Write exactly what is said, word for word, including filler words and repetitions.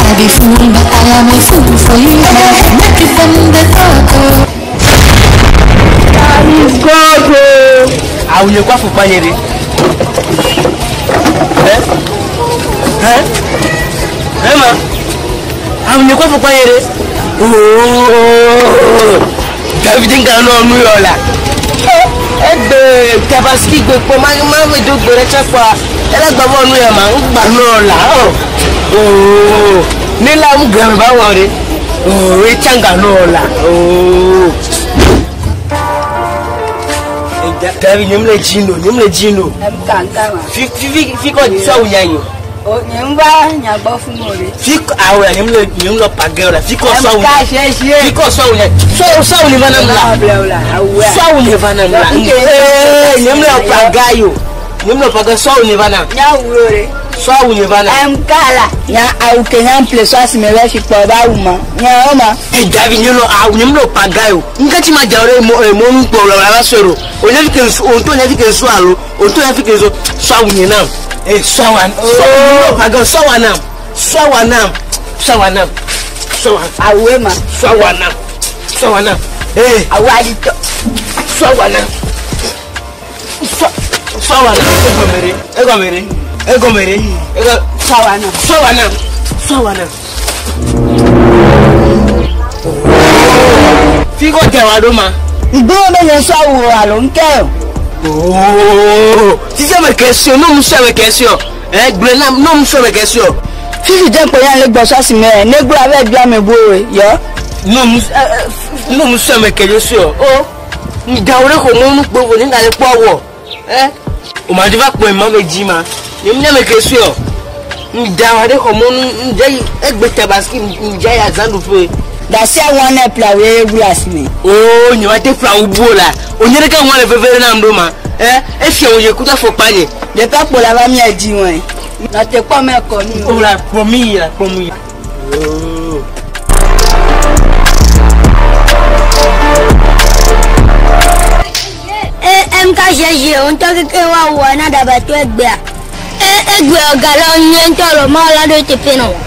be fool, but I am a fool for you. Make it from the top. Is God. I will go for Panyeri. Eh? Eh? Emma? I will go for Panyeri. Oh, everything can know me all. Eh, the Tabaski go for my mother do the chapa. And I go on with a man, but no, oh, Nila Gambawari. Oh, Richanganola. Oh. Tavi nyumle jino, nyumle jino. Mkankama. Fiki fiko so unyanyo. O nyumba nyabofu mole. Fiko awe nyumle nyumle pagera. Fiko so unyanyo. Mkasheshe. Fiko so unyanyo. So so univana mla. So univana mla. Eh, nyumle pagayo. Nyumle pagayo so univana. Nyawure. So univana. Mkala. Nya au Kenya place wasi meweshi kwa bauma. Nya oma. Eh, Davi nyulo au nyumle pagayo. Ngati majawre mo mo mpo la soro. Onye fi kenso, onto onye fi kenso alo, onto onye fi kenso swawunye nam. Eh, swawan. Oh, paga swawanam. Swawanam. Swawanam. Swawan. Awema. Swawanam. Swawanam. Eh, awali to. Swawanam. Swawanam. Egomere. Egomere. Egomere. Ego Swawanam. Swawanam. Swawanam. Figo tewadoma. Igome nyeso awo alonkeo. Oh, si c'est ma question, non, c'est ma question. Eh, Grenam, non, c'est ma question. Si je t'ai payé les bossas, mais ne vous avez bien me bourrer, yo. Non, non, c'est ma question. Oh, ni daure ko mo ko ko ni ngale powo. Eh? O ma diva ko ma me jima. Ni mi na ma question. Ni daure ko mo ni dai egbe tabaski ni jaya zandu fe. Dasi one apply we gulasme. Oh, ni wa te fra ubola. Onyere ka wan le fefere na ndoma. Eh, e fi oye kuta fo panye. Je pas pour la va mi adi won. Na te pa me ko ni. Oh la promis, la promis. Oh. Eh, M K G G, on to ke wa wa na da ba to egbe a. Eh, egbe oga lo yen to lo ma la do te pe no.